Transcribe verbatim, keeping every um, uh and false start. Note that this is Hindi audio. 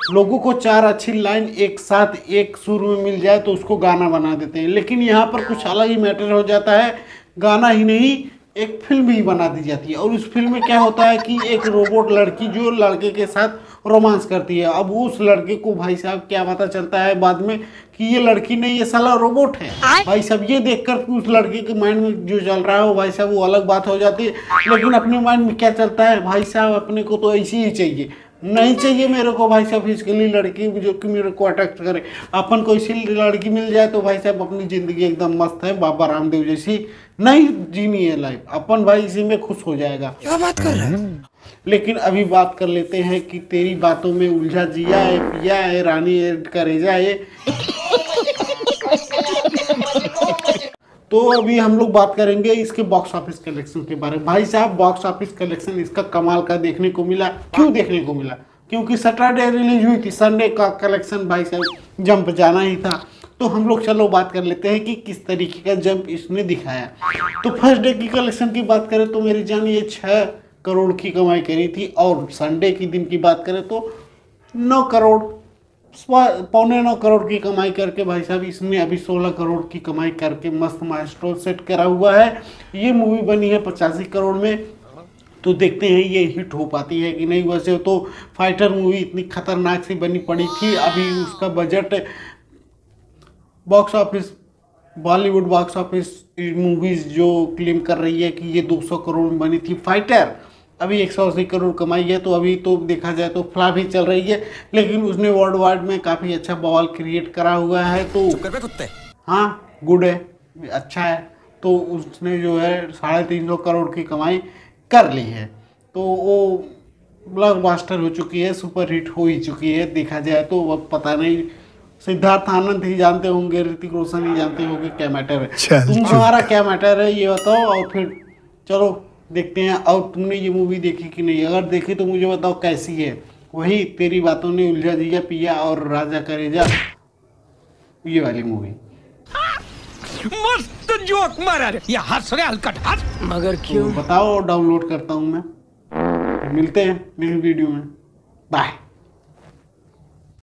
लोगों को चार अच्छी लाइन एक साथ एक सुर में मिल जाए तो उसको गाना बना देते हैं, लेकिन यहाँ पर कुछ अलग ही मैटर हो जाता है। गाना ही नहीं, एक फिल्म ही बना दी जाती है, और उस फिल्म में क्या होता है कि एक रोबोट लड़की जो लड़के के साथ रोमांस करती है। अब उस लड़के को भाई साहब क्या पता चलता है बाद में कि ये लड़की नहीं, ये साला रोबोट है। भाई साहब ये देखकर उस लड़के के माइंड में जो चल रहा है भाई साहब वो अलग बात हो जाती है, लेकिन अपने माइंड में क्या चलता है भाई साहब, अपने को तो ऐसी ही चाहिए, नहीं चाहिए मेरे को भाई साहब फिजिकली लड़की जो कि मेरे को अट्रैक्ट करे। अपन को इसी लड़की मिल जाए तो भाई साहब अपनी ज़िंदगी एकदम मस्त है, बाबा रामदेव जैसी नहीं जीनी है लाइफ, अपन भाई इसी में खुश हो जाएगा। क्या बात कर रहे हैं? लेकिन अभी बात कर लेते हैं कि तेरी बातों में उलझा जिया है, पिया है, रानी है, करेजा है। तो अभी हम लोग बात करेंगे इसके बॉक्स ऑफिस कलेक्शन के बारे में। भाई साहब बॉक्स ऑफिस कलेक्शन इसका कमाल का देखने को मिला। क्यों देखने को मिला? क्योंकि सैटरडे रिलीज हुई थी, संडे का कलेक्शन भाई साहब जंप जाना ही था। तो हम लोग चलो बात कर लेते हैं कि किस तरीके का जंप इसने दिखाया। तो फर्स्ट डे की कलेक्शन की बात करें तो मेरी जान ये छः करोड़ की कमाई करी थी, और संडे की दिन की बात करें तो नौ करोड़ पौने नौ करोड़ की कमाई करके भाई साहब इसने अभी सोलह करोड़ की कमाई करके मस्त माइलस्टोन सेट करा हुआ है। ये मूवी बनी है पचासी करोड़ में, तो देखते हैं ये हिट हो पाती है कि नहीं। वैसे तो फाइटर मूवी इतनी खतरनाक सी बनी पड़ी थी, अभी उसका budget box office Bollywood box office movies जो क्लेम कर रही है कि ये दो सौ करोड़ में बनी थी फाइटर, अभी एक सौ अस्सी करोड़ कमाई है। तो अभी तो देखा जाए तो फ्लॉप ही चल रही है, लेकिन उसने वर्ल्ड वाइड में काफ़ी अच्छा बवाल क्रिएट करा हुआ है। तो हाँ गुड है, अच्छा है। तो उसने जो है साढ़े तीन सौ करोड़ की कमाई कर ली है, तो वो ब्लॉकबस्टर हो चुकी है, सुपर हिट हो ही चुकी है। देखा जाए तो अब पता नहीं सिद्धार्थ आनंद ही जानते होंगे, ऋतिक रोशन ही जानते होंगे क्या मैटर है। तुम हमारा क्या मैटर है ये बताओ, और फिर चलो देखते हैं। और तुमने ये मूवी देखी कि नहीं? अगर देखी तो मुझे बताओ कैसी है। वही तेरी बातों ने उलझा दिया पिया और राजा करेजा, ये वाली मूवी। मस्त जोक मारा रे, ये हंस रहे हलकट हंस। मगर क्यों? तो बताओ, डाउनलोड करता हूँ मैं। मिलते हैं नेक्स्ट वीडियो में, बाय।